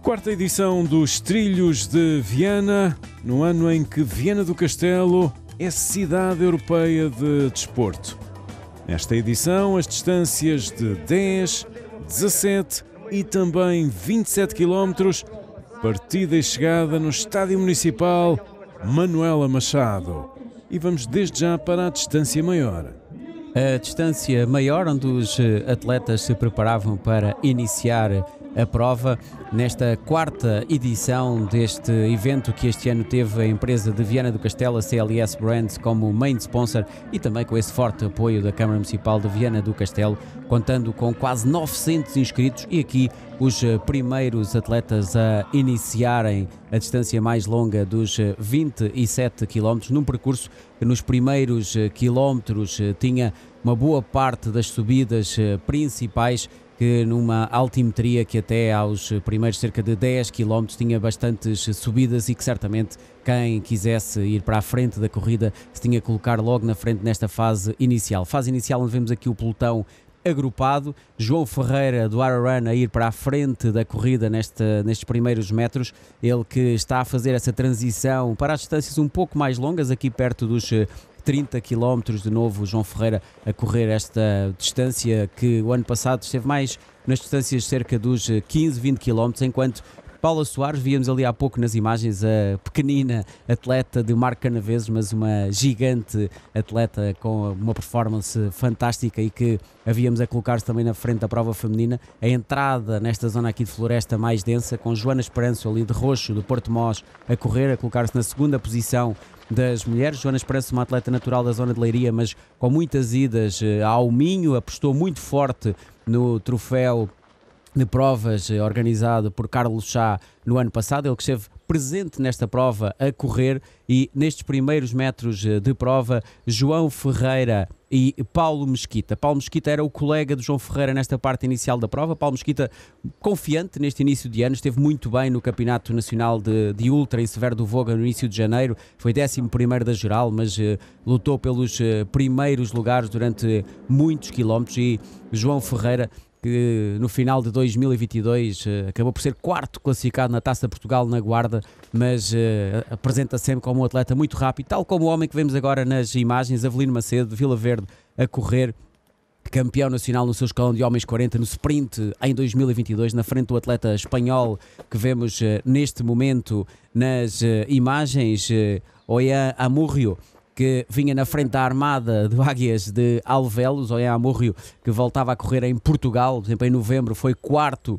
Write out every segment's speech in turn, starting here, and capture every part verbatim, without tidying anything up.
Quarta edição dos Trilhos de Viana, no ano em que Viana do Castelo é cidade europeia de desporto. Nesta edição, as distâncias de dez, dezassete e também vinte e sete quilómetros, partida e chegada no Estádio Municipal Manuela Machado. E vamos desde já para a distância maior. A distância maior, onde os atletas se preparavam para iniciar a prova, nesta quarta edição deste evento que este ano teve a empresa de Viana do Castelo, a C L S Brands, como main sponsor e também com esse forte apoio da Câmara Municipal de Viana do Castelo, contando com quase novecentos inscritos e aqui os primeiros atletas a iniciarem a distância mais longa dos vinte e sete quilómetros, num percurso que nos primeiros quilómetros tinha uma boa parte das subidas principais, que numa altimetria que até aos primeiros cerca de dez quilómetros tinha bastantes subidas e que certamente quem quisesse ir para a frente da corrida se tinha que colocar logo na frente nesta fase inicial. Fase inicial onde vemos aqui o pelotão agrupado, João Ferreira do Ararun a ir para a frente da corrida nesta, nestes primeiros metros, ele que está a fazer essa transição para as distâncias um pouco mais longas, aqui perto dos trinta quilómetros, de novo João Ferreira a correr esta distância que o ano passado esteve mais nas distâncias cerca dos quinze, vinte quilómetros, enquanto Paula Soares, víamos ali há pouco nas imagens a pequenina atleta de Marco Canaveses, mas uma gigante atleta com uma performance fantástica e que havíamos a colocar-se também na frente da prova feminina. A entrada nesta zona aqui de floresta mais densa, com Joana Esperança ali de Roxo, do Porto Mós, a correr, a colocar-se na segunda posição das mulheres. Joana Esperança, uma atleta natural da zona de Leiria, mas com muitas idas ao Minho, apostou muito forte no troféu de provas organizado por Carlos Chá no ano passado, ele que esteve presente nesta prova a correr, e nestes primeiros metros de prova, João Ferreira e Paulo Mesquita. Paulo Mesquita era o colega de João Ferreira nesta parte inicial da prova. Paulo Mesquita, confiante neste início de ano, esteve muito bem no Campeonato Nacional de, de Ultra em Severo do Voga no início de janeiro, foi décimo primeiro da geral, mas uh, lutou pelos uh, primeiros lugares durante muitos quilómetros, e João Ferreira, que no final de dois mil e vinte e dois uh, acabou por ser quarto classificado na Taça de Portugal na Guarda, mas uh, apresenta sempre como um atleta muito rápido, tal como o homem que vemos agora nas imagens, Avelino Macedo, de Vila Verde, a correr, campeão nacional no seu escalão de homens quarenta no sprint em dois mil e vinte e dois, na frente do atleta espanhol que vemos uh, neste momento nas uh, imagens, uh, Oian Amurrio, que vinha na frente da armada do Águias de Alvelos. Oian Amurrio, que voltava a correr em Portugal, por exemplo, em novembro foi quarto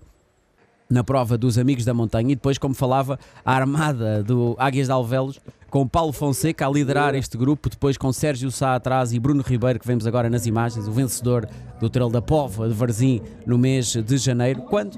na prova dos Amigos da Montanha, e depois, como falava, a armada do Águias de Alvelos, com Paulo Fonseca a liderar este grupo, depois com Sérgio Sá atrás e Bruno Ribeiro, que vemos agora nas imagens, o vencedor do Trail da Póvoa de Varzim no mês de janeiro, quando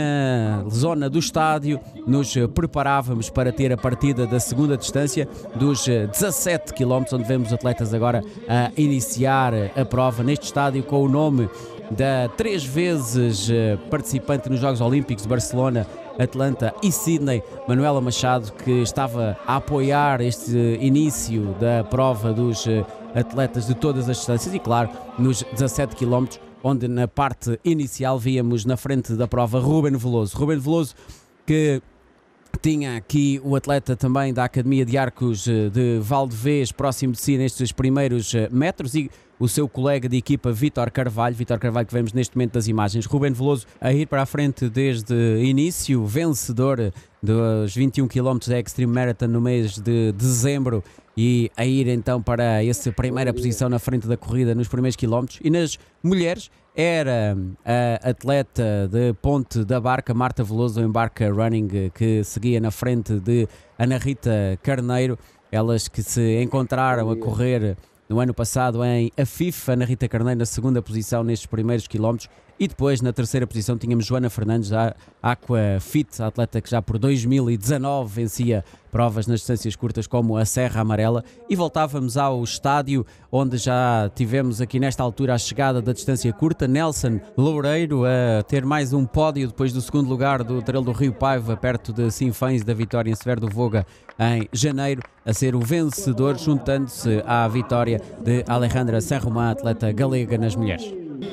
na zona do estádio nos preparávamos para ter a partida da segunda distância dos dezassete quilómetros, onde vemos atletas agora a iniciar a prova neste estádio com o nome da três vezes participante nos Jogos Olímpicos de Barcelona, Atlanta e Sydney, Manuela Machado, que estava a apoiar este início da prova dos atletas de todas as distâncias e, claro, nos dezassete quilómetros, onde na parte inicial víamos na frente da prova Ruben Veloso. Ruben Veloso, que tinha aqui o atleta também da Academia de Arcos de Valdevez próximo de si nestes primeiros metros, e o seu colega de equipa Vítor Carvalho, Vítor Carvalho que vemos neste momento das imagens. Ruben Veloso a ir para a frente desde início, vencedor dos vinte e um quilómetros da Extreme Marathon no mês de dezembro, e a ir então para essa primeira posição na frente da corrida nos primeiros quilómetros. E nas mulheres era a atleta de Ponte da Barca, Marta Veloso, em Barca Running, que seguia na frente de Ana Rita Carneiro, elas que se encontraram a correr no ano passado em Afif. Ana Rita Carneiro na segunda posição nestes primeiros quilómetros, e depois na terceira posição tínhamos Joana Fernandes, a Aquafit, a atleta que já por dois mil e dezanove vencia provas nas distâncias curtas como a Serra Amarela. E voltávamos ao estádio, onde já tivemos aqui nesta altura a chegada da distância curta, Nelson Loureiro a ter mais um pódio depois do segundo lugar do Trail do Rio Paiva, perto de Sinfãs, da vitória em Severo do Voga em janeiro, a ser o vencedor, juntando-se à vitória de Alejandra San Román, atleta galega nas mulheres.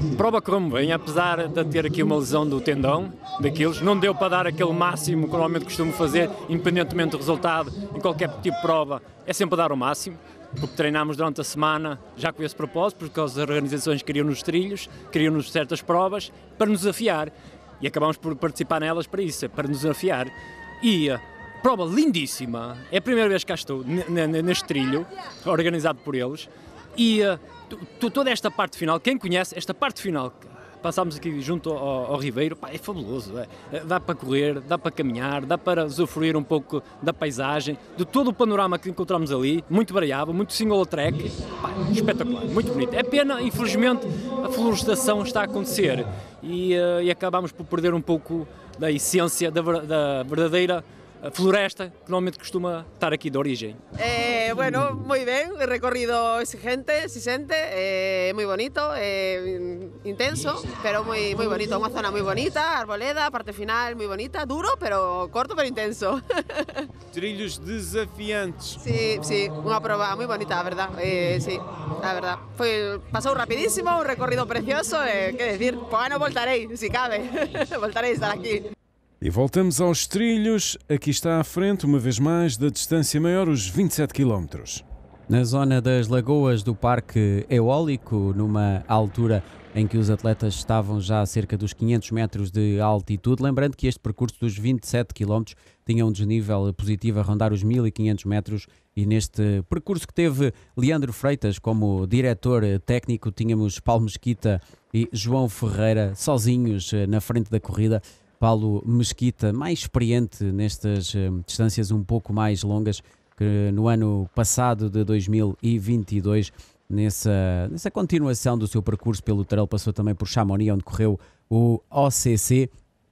A prova correu-me bem, apesar de ter aqui uma lesão do tendão, daqueles, não deu para dar aquele máximo que normalmente costumo fazer, independentemente do resultado, em qualquer tipo de prova, é sempre dar o máximo, porque treinámos durante a semana já com esse propósito, porque as organizações queriam-nos trilhos, queriam-nos certas provas, para nos desafiar, e acabamos por participar nelas para isso, para nos desafiar. E a prova lindíssima, é a primeira vez que cá estou neste trilho, organizado por eles, e toda esta parte final, quem conhece esta parte final, passámos aqui junto ao, ao Ribeiro, pá, é fabuloso, é. Dá para correr, dá para caminhar, dá para usufruir um pouco da paisagem, de todo o panorama que encontramos ali, muito variável, muito single track, pá, espetacular, muito bonito. É pena, infelizmente, a florestação está a acontecer e, uh, e acabamos por perder um pouco da essência da, da verdadeira floresta que normalmente costuma estar aquí de origen. Eh, bueno, muy bien, el recorrido exigente, exigente, eh, muy bonito, eh, intenso, pero muy, muy bonito, una zona muy bonita, arboleda, parte final muy bonita, duro, pero corto, pero intenso. Trilhos desafiantes. Sí, sí, una prueba muy bonita, la verdad, eh, sí, la verdad. Fue, pasó rapidísimo, un recorrido precioso, eh, qué decir, pues bueno, voltaréis, si cabe, voltaréis a estar aquí. E voltamos aos trilhos, aqui está à frente, uma vez mais, da distância maior, os vinte e sete quilómetros. Na zona das lagoas do Parque Eólico, numa altura em que os atletas estavam já a cerca dos quinhentos metros de altitude, lembrando que este percurso dos vinte e sete quilómetros tinha um desnível positivo a rondar os mil e quinhentos metros, e neste percurso que teve Leandro Freitas como diretor técnico, tínhamos Paulo Mesquita e João Ferreira sozinhos na frente da corrida. Paulo Mesquita, mais experiente nestas uh, distâncias um pouco mais longas, que no ano passado de dois mil e vinte e dois, nessa, nessa continuação do seu percurso pelo trail, passou também por Chamonix, onde correu o O C C,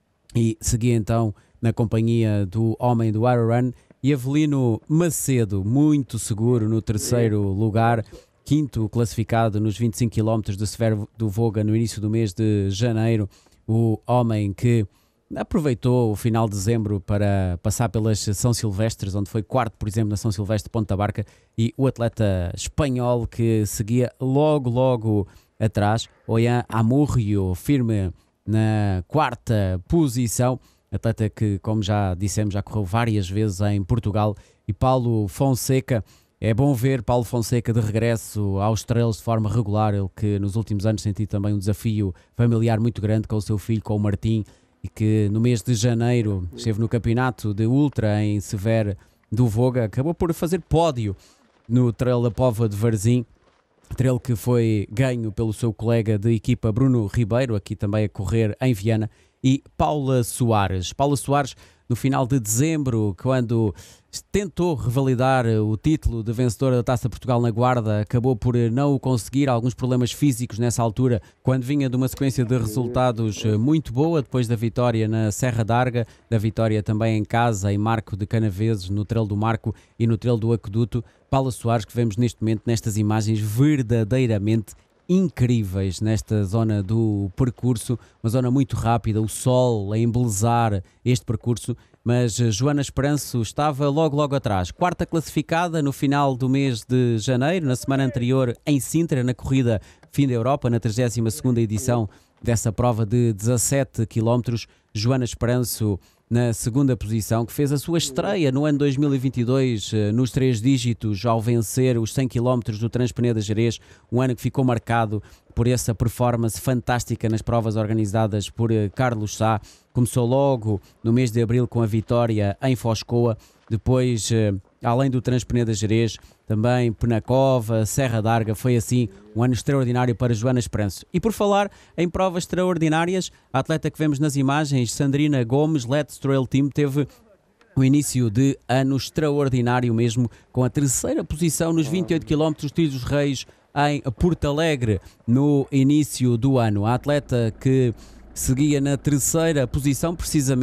e seguia então na companhia do homem do Ironrun, e Avelino Macedo, muito seguro no terceiro lugar, quinto classificado nos vinte e cinco quilómetros de Severo do Voga no início do mês de janeiro, o homem que aproveitou o final de dezembro para passar pelas São Silvestres, onde foi quarto, por exemplo, na São Silvestre de Ponta Barca, e o atleta espanhol que seguia logo, logo atrás, Oian Amurrio, firme na quarta posição, atleta que, como já dissemos, já correu várias vezes em Portugal, e Paulo Fonseca. É bom ver Paulo Fonseca de regresso aos trails de forma regular, ele que nos últimos anos sentiu também um desafio familiar muito grande com o seu filho, com o Martim, e que no mês de janeiro esteve no campeonato de ultra em Severo do Voga, acabou por fazer pódio no Trail da Póvoa de Varzim, trail que foi ganho pelo seu colega de equipa Bruno Ribeiro, aqui também a correr em Viana, e Paula Soares. Paula Soares, no final de dezembro, quando tentou revalidar o título de vencedora da Taça Portugal na Guarda, acabou por não o conseguir, alguns problemas físicos nessa altura, quando vinha de uma sequência de resultados muito boa, depois da vitória na Serra d'Arga, da vitória também em casa, em Marco de Canaveses, no Trail do Marco e no Trail do Aqueduto. Paula Soares, que vemos neste momento nestas imagens verdadeiramente incríveis nesta zona do percurso, uma zona muito rápida, o sol a embelezar este percurso, mas Joana Esperanço estava logo logo atrás, quarta classificada no final do mês de janeiro, na semana anterior em Sintra, na corrida Fim da Europa, na trigésima segunda edição dessa prova de dezassete quilómetros, Joana Esperanço na segunda posição, que fez a sua estreia no ano dois mil e vinte e dois nos três dígitos ao vencer os cem quilómetros do Transpeneda Gerês, um ano que ficou marcado por essa performance fantástica nas provas organizadas por Carlos Sá. Começou logo no mês de abril com a vitória em Foscoa, depois, além do Transpeneda Gerês, também Penacova, Serra d'Arga. Foi assim um ano extraordinário para Joana Esperanço. E por falar em provas extraordinárias, a atleta que vemos nas imagens, Sandrina Gomes, Let's Trail Team, teve um início de ano extraordinário mesmo, com a terceira posição nos vinte e oito quilómetros dos Trilhos Reis em Porto Alegre no início do ano. A atleta que seguia na terceira posição, precisamente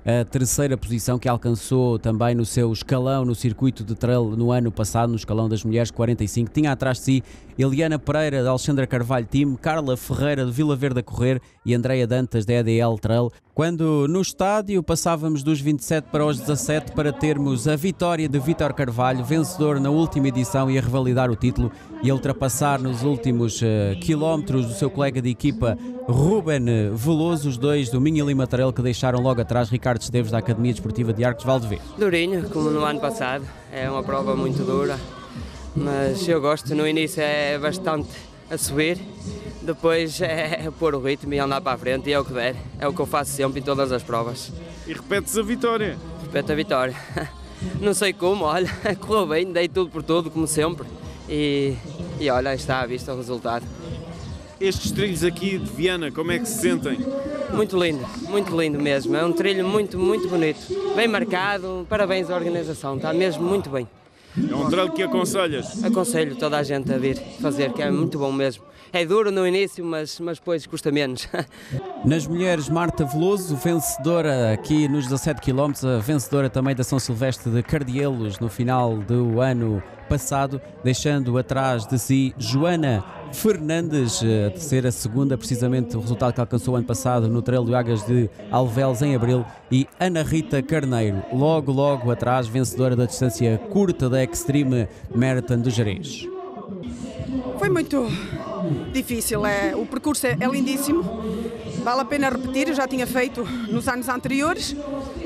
a terceira posição que alcançou também no seu escalão no circuito de trail no ano passado, no escalão das mulheres quarenta e cinco. Tinha atrás de si Eliana Pereira de Alexandra Carvalho Team, Carla Ferreira de Vila Verde a correr e Andreia Dantas da E D L Trail. Quando no estádio passávamos dos vinte e sete para os dezassete para termos a vitória de Vítor Carvalho, vencedor na última edição e a revalidar o título e a ultrapassar nos últimos uh, quilómetros o seu colega de equipa Ruben Veloso, os dois do Minha Lima Trail que deixaram logo atrás Ricardo Esteves da Academia Desportiva de Arcos Valdevez. Durinho, como no ano passado, é uma prova muito dura, mas eu gosto. No início é bastante a subir, depois é pôr o ritmo e andar para a frente, e é o que der, é o que eu faço sempre em todas as provas. E repetes a vitória? Repete a vitória. Não sei como, olha, correu bem, dei tudo por tudo, como sempre, e, e olha, está à vista o resultado. Estes trilhos aqui de Viana, como é que se sentem? Muito lindo, muito lindo mesmo, é um trilho muito, muito bonito, bem marcado, parabéns à organização, está mesmo muito bem. É um trail que aconselhas? Aconselho toda a gente a vir fazer, que é muito bom mesmo. É duro no início, mas, mas depois custa menos. Nas mulheres, Marta Veloso, vencedora aqui nos dezassete quilómetros, a vencedora também da São Silvestre de Cardielos no final do ano passado, deixando atrás de si Joana Fernandes, a ser a segunda, precisamente o resultado que alcançou o ano passado no Trail de Águas de Alvelos em abril, e Ana Rita Carneiro, logo logo atrás, vencedora da distância curta da Extreme Marathon do Gerês. Foi muito difícil, é, o percurso é, é lindíssimo, vale a pena repetir, eu já tinha feito nos anos anteriores,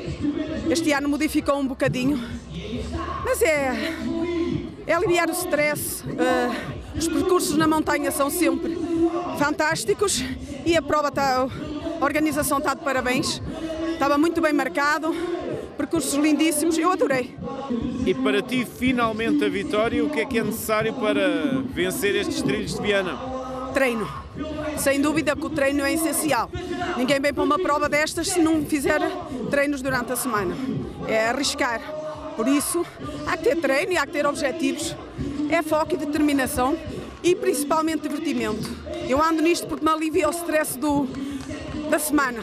este ano modificou um bocadinho, mas é, é aliviar o stress, uh, os percursos na montanha são sempre fantásticos e a prova está, a organização está de parabéns, estava muito bem marcado, percursos lindíssimos, eu adorei. E para ti, finalmente a vitória, o que é que é necessário para vencer estes trilhos de Viana? Treino. Sem dúvida que o treino é essencial. Ninguém vem para uma prova destas se não fizer treinos durante a semana. É arriscar. Por isso, há que ter treino e há que ter objetivos. É foco e determinação e principalmente divertimento. Eu ando nisto porque me alivia o stress do, da semana.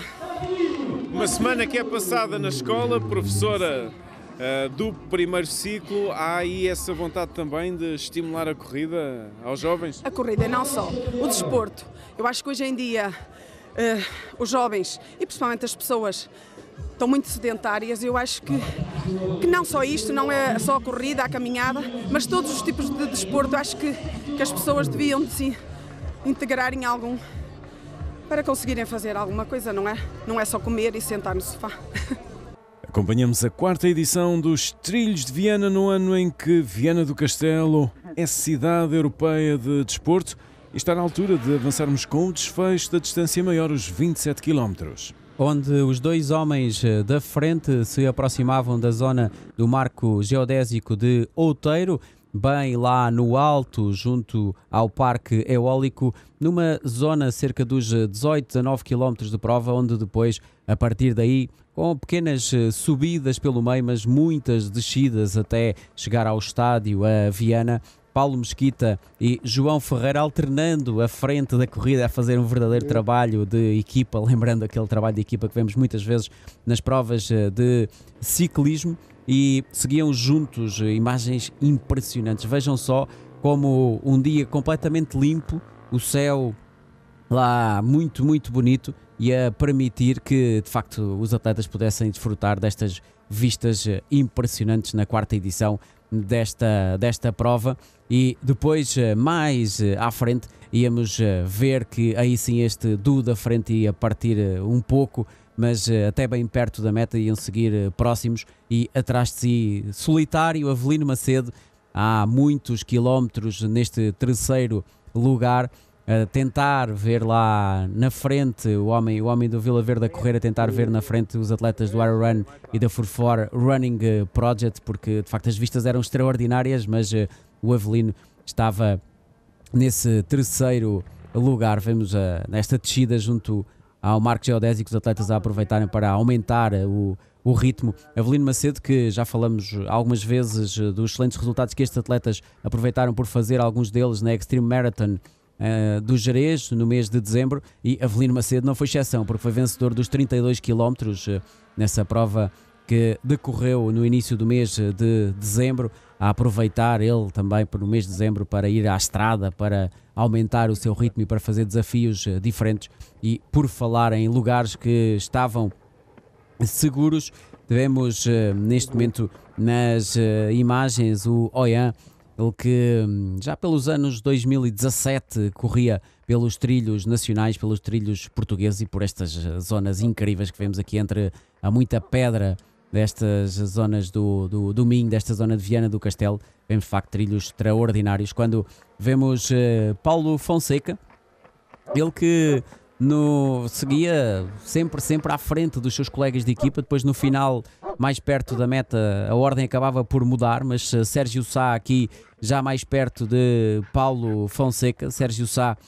Uma semana que é passada na escola, professora uh, do primeiro ciclo, há aí essa vontade também de estimular a corrida aos jovens? A corrida e não só, o desporto. Eu acho que hoje em dia uh, os jovens e principalmente as pessoas estão muito sedentárias. Eu acho que, que não só isto, não é só a corrida, a caminhada, mas todos os tipos de desporto. Eu acho que, que as pessoas deviam de se integrar em algum para conseguirem fazer alguma coisa, não é? Não é só comer e sentar no sofá. Acompanhamos a quarta edição dos Trilhos de Viana no ano em que Viana do Castelo é cidade europeia de desporto e está na altura de avançarmos com o desfecho da distância maior, os vinte e sete quilómetros. Onde os dois homens da frente se aproximavam da zona do marco geodésico de Outeiro, bem lá no alto, junto ao parque eólico, numa zona cerca dos dezoito, dezanove quilómetros de prova, onde depois, a partir daí, com pequenas subidas pelo meio, mas muitas descidas até chegar ao estádio, a Viana, Paulo Mesquita e João Ferreira alternando a frente da corrida a fazer um verdadeiro trabalho de equipa, lembrando aquele trabalho de equipa que vemos muitas vezes nas provas de ciclismo, e seguiam juntos imagens impressionantes. Vejam só como um dia completamente limpo, o céu lá muito, muito bonito, e a permitir que de facto os atletas pudessem desfrutar destas vistas impressionantes na quarta edição desta, desta prova. E depois, mais à frente, íamos ver que aí sim este duo da frente ia partir um pouco, mas até bem perto da meta iam seguir próximos, e atrás de si, solitário, Avelino Macedo, há muitos quilómetros neste terceiro lugar, a tentar ver lá na frente o homem, o homem do Vila Verde a correr, a tentar ver na frente os atletas do Aero Run e da Furfor Running Project, porque de facto as vistas eram extraordinárias, mas uh, o Avelino estava nesse terceiro lugar. Vemos uh, nesta descida junto ao marco geodésico os atletas a aproveitarem para aumentar o, o ritmo. Avelino Macedo, que já falamos algumas vezes dos excelentes resultados que estes atletas aproveitaram por fazer, alguns deles na Extreme Marathon uh, do Jerez no mês de dezembro, e Avelino Macedo não foi exceção, porque foi vencedor dos trinta e dois quilómetros uh, nessa prova que decorreu no início do mês de dezembro, a aproveitar ele também para o mês de dezembro para ir à estrada, para aumentar o seu ritmo e para fazer desafios uh, diferentes. E por falar em lugares que estavam seguros, vemos uh, neste momento nas uh, imagens o Oian, ele que já pelos anos dois mil e dezassete corria pelos trilhos nacionais, pelos trilhos portugueses e por estas zonas incríveis que vemos aqui entre a muita pedra destas zonas do, do, do Minho, desta zona de Viana do Castelo. Vemos de facto trilhos extraordinários. Quando vemos uh, Paulo Fonseca, ele que no, seguia sempre, sempre à frente dos seus colegas de equipa, depois no final, mais perto da meta, a ordem acabava por mudar, mas uh, Sérgio Sá aqui já mais perto de Paulo Fonseca. Sérgio Sá,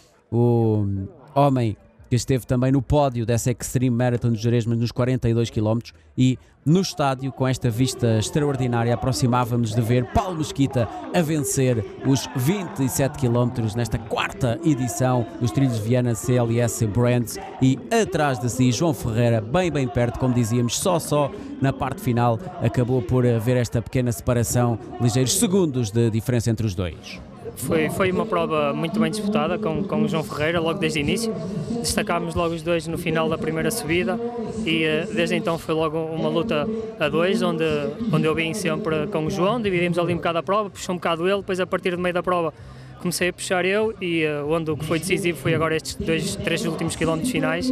o homem que esteve também no pódio dessa Extreme Marathon de Jerez, mas nos quarenta e dois quilómetros, e no estádio, com esta vista extraordinária, aproximávamos de ver Paulo Mesquita a vencer os vinte e sete quilómetros nesta quarta edição dos Trilhos de Viana C L S Brands, e atrás de si João Ferreira, bem bem perto, como dizíamos, só só na parte final acabou por haver esta pequena separação, ligeiros segundos de diferença entre os dois. Foi, foi uma prova muito bem disputada com, com o João Ferreira logo desde o início. Destacámos logo os dois no final da primeira subida e desde então foi logo uma luta a dois, onde, onde eu vim sempre com o João, dividimos ali um bocado a prova, puxou um bocado ele, depois a partir do meio da prova comecei a puxar eu, e uh, onde o que foi decisivo foi agora estes dois, três últimos quilómetros finais,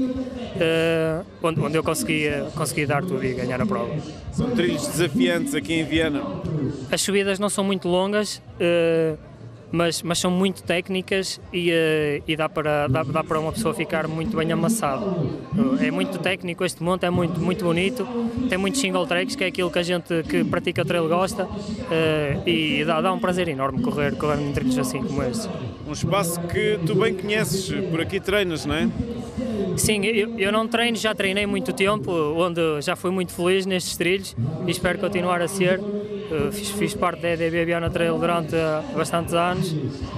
uh, onde, onde eu consegui, uh, consegui dar tudo e ganhar a prova. São trilhos desafiantes aqui em Viana. As subidas não são muito longas, uh, Mas, mas são muito técnicas e, uh, e dá, para, dá, dá para uma pessoa ficar muito bem amassado. Uh, é muito técnico este monte, é muito, muito bonito, tem muitos single tracks, que é aquilo que a gente que pratica trail gosta, uh, e dá, dá um prazer enorme correr, correr em trilhos assim como este. Um espaço que tu bem conheces, por aqui treinas, não é? Sim, eu, eu não treino, já treinei muito tempo, onde já fui muito feliz nestes trilhos e espero continuar a ser. Uh, fiz, fiz parte da E D B Viana Trail durante uh, bastantes anos,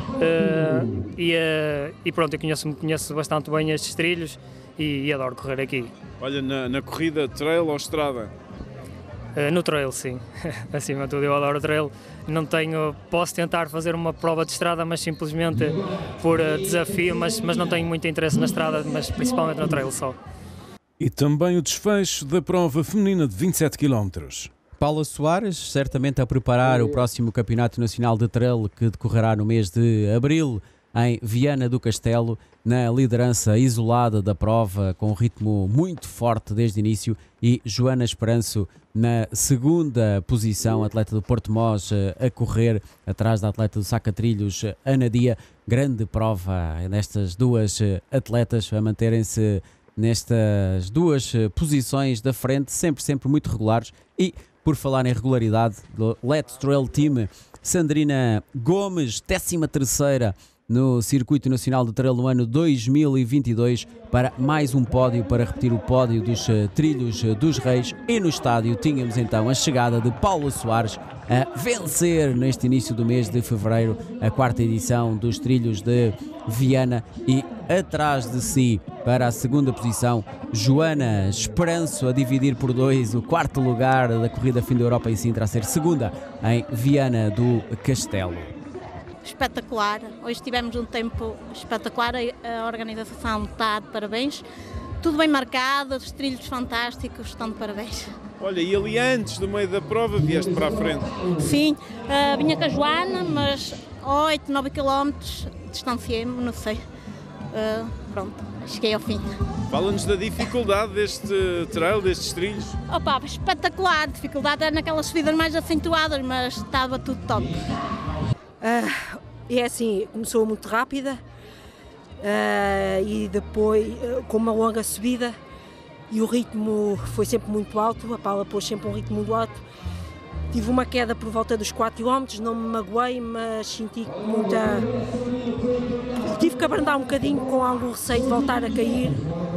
uh, e, uh, e pronto, eu conheço, conheço bastante bem estes trilhos e, e adoro correr aqui. Olha, na, na corrida trail ou estrada? Uh, no trail, sim. Acima de tudo, eu adoro trail. Não tenho, posso tentar fazer uma prova de estrada, mas simplesmente por uh, desafio, mas, mas não tenho muito interesse na estrada, mas principalmente no trail só. E também o desfecho da prova feminina de vinte e sete quilómetros. Paula Soares, certamente a preparar o próximo Campeonato Nacional de Trail, que decorrerá no mês de abril em Viana do Castelo, na liderança isolada da prova, com um ritmo muito forte desde o início, e Joana Esperanço na segunda posição, atleta do Porto Mós, a correr atrás da atleta do Sacatrilhos, Ana Dia. Grande prova nestas duas atletas a manterem-se nestas duas posições da frente, sempre, sempre muito regulares. E por falar em regularidade, do Let's Trail Team, Sandrina Gomes, décima terceira no Circuito Nacional de Trail no ano dois mil e vinte e dois, para mais um pódio, para repetir o pódio dos uh, Trilhos uh, dos Reis. E no estádio tínhamos então a chegada de Paula Soares a vencer neste início do mês de fevereiro a quarta edição dos Trilhos de Viana, e atrás de si, para a segunda posição, Joana Esperanço a dividir por dois o quarto lugar da corrida Fim da Europa em Sintra, a ser segunda em Viana do Castelo. Espetacular, hoje tivemos um tempo espetacular, a organização está de parabéns, tudo bem marcado, os trilhos fantásticos, estão de parabéns. Olha, e ali antes do meio da prova vieste para a frente? Sim, uh, vinha com a Joana, mas oito, nove quilómetros, distanciei-me, não sei, uh, pronto, cheguei ao fim. Fala-nos da dificuldade deste trail, destes trilhos. Opa, espetacular, dificuldade é naquelas subidas mais acentuadas, mas estava tudo top. Uh, é assim, começou muito rápida uh, e depois uh, com uma longa subida, e o ritmo foi sempre muito alto, a Paula pôs sempre um ritmo muito alto. Tive uma queda por volta dos quatro quilómetros, não me magoei, mas senti muita... Tive que abrandar um bocadinho, com algum receio de voltar a cair,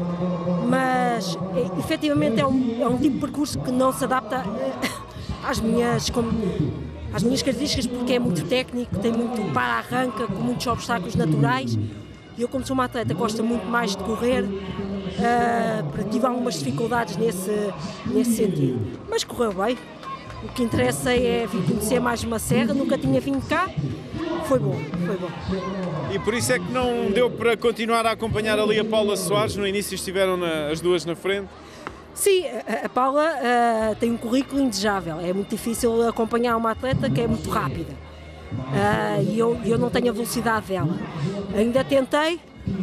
mas é, efetivamente é um, é um tipo de percurso que não se adapta às minhas... Como, às minhas características, porque é muito técnico, tem muito para-arranca, com muitos obstáculos naturais, E eu, como sou uma atleta que gosta muito mais de correr, uh, tive algumas dificuldades nesse, nesse sentido. Mas correu bem. O que interessa é vir conhecer mais uma serra, nunca tinha vindo cá. Foi bom, foi bom. E por isso é que não deu para continuar a acompanhar ali a Paula Soares? No início estiveram na, as duas na frente? Sim, a, a Paula uh, tem um currículo indesejável. É muito difícil acompanhar uma atleta que é muito rápida. Uh, e eu, eu não tenho a velocidade dela. Ainda tentei,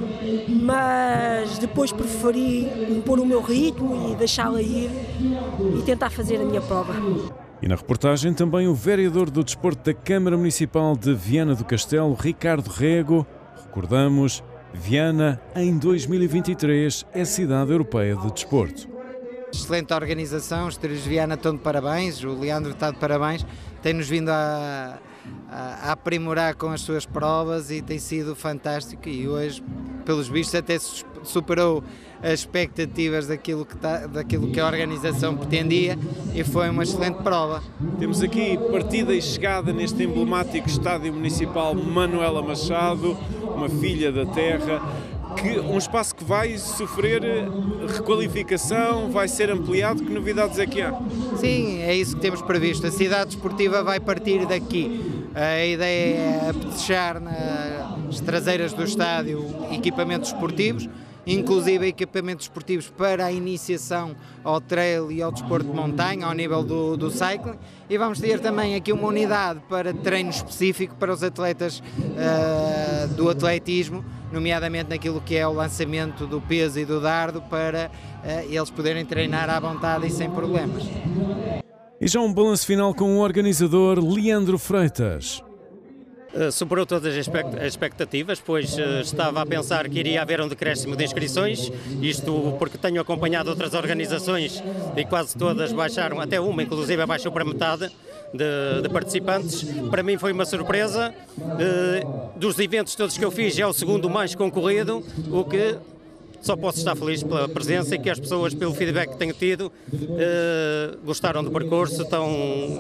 mas depois preferi impor o meu ritmo e deixá-la ir e tentar fazer a minha prova. E na reportagem também o vereador do Desporto da Câmara Municipal de Viana do Castelo, Ricardo Rego. Recordamos, Viana em dois mil e vinte e três é cidade europeia de desporto. Excelente organização, os Trilhos de Viana estão de parabéns, o Leandro está de parabéns, tem-nos vindo a, a, a aprimorar com as suas provas e tem sido fantástico e hoje, pelos vistos, até superou as expectativas daquilo que, tá, daquilo que a organização pretendia e foi uma excelente prova. Temos aqui partida e chegada neste emblemático estádio municipal Manuela Machado, uma filha da terra, que um espaço que vai sofrer requalificação, vai ser ampliado. Que novidades é que há? Sim, é isso que temos previsto. A cidade esportiva vai partir daqui. A ideia é apetechar nas traseiras do estádio equipamentos esportivos, inclusive equipamentos esportivos para a iniciação ao trail e ao desporto de montanha, ao nível do, do cycling, e vamos ter também aqui uma unidade para treino específico para os atletas uh, do atletismo, nomeadamente naquilo que é o lançamento do peso e do dardo, para uh, eles poderem treinar à vontade e sem problemas. E já um balanço final com o organizador Leandro Freitas. Uh, superou todas as expectativas, pois uh, estava a pensar que iria haver um decréscimo de inscrições, isto porque tenho acompanhado outras organizações e quase todas baixaram, até uma inclusive baixou para metade de, de participantes. Para mim foi uma surpresa, uh, dos eventos todos que eu fiz é o segundo mais concorrido, o que só posso estar feliz pela presença e que as pessoas, pelo feedback que tenho tido, eh, gostaram do percurso, estão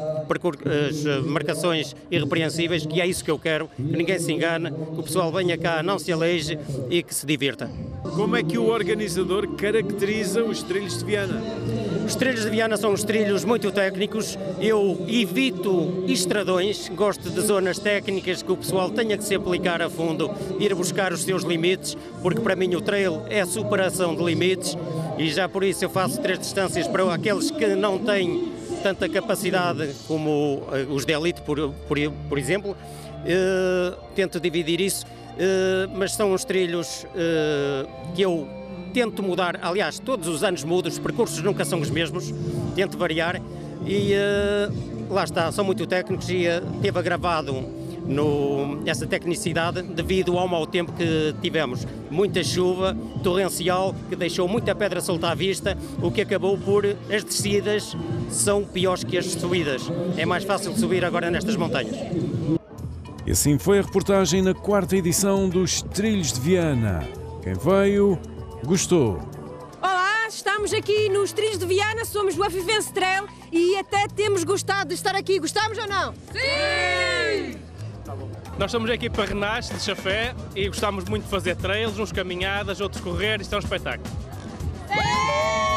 as marcações irrepreensíveis, que é isso que eu quero, que ninguém se engane, que o pessoal venha cá, não se aleije e que se divirta. Como é que o organizador caracteriza os trilhos de Viana? Os trilhos de Viana são os trilhos muito técnicos, eu evito estradões, gosto de zonas técnicas que o pessoal tenha que se aplicar a fundo, ir buscar os seus limites, porque para mim o trail é a superação de limites e já por isso eu faço três distâncias para aqueles que não têm tanta capacidade como os de elite, por, por, por exemplo, uh, tento dividir isso, uh, mas são os trilhos uh, que eu tento mudar, aliás, todos os anos mudo, os percursos nunca são os mesmos, tento variar e uh, lá está, são muito técnicos e uh, teve agravado no, essa tecnicidade devido ao mau tempo que tivemos. Muita chuva torrencial que deixou muita pedra solta à vista, o que acabou por as descidas são piores que as subidas. É mais fácil subir agora nestas montanhas. E assim foi a reportagem na quarta edição dos Trilhos de Viana. Quem veio, gostou. Olá, estamos aqui nos Trilhos de Viana, somos do Avivense Trail e até temos gostado de estar aqui. Gostamos ou não? Sim! Nós somos a equipa Renasce de Chafé e gostamos muito de fazer trails, uns caminhadas, outros correr, isto é um espetáculo. Sim!